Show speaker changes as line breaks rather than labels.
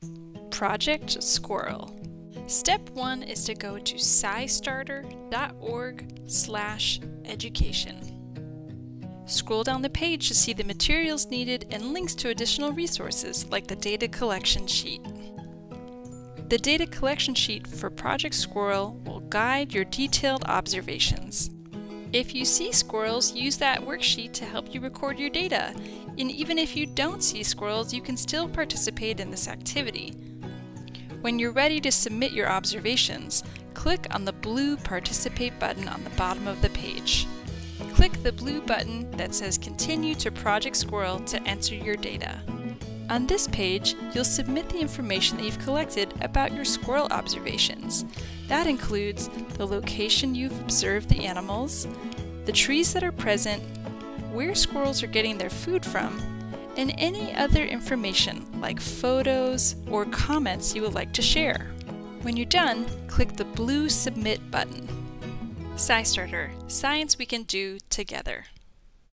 Project Squirrel. Step 1 is to go to scistarter.org/education. Scroll down the page to see the materials needed and links to additional resources like the data collection sheet. The data collection sheet for Project Squirrel will guide your detailed observations. If you see squirrels, use that worksheet to help you record your data. And even if you don't see squirrels, you can still participate in this activity. When you're ready to submit your observations, click on the blue Participate button on the bottom of the page. Click the blue button that says Continue to Project Squirrel to enter your data. On this page, you'll submit the information that you've collected about your squirrel observations. That includes the location you've observed the animals, the trees that are present, where squirrels are getting their food from, and any other information like photos or comments you would like to share. When you're done, click the blue Submit button. SciStarter, science we can do together.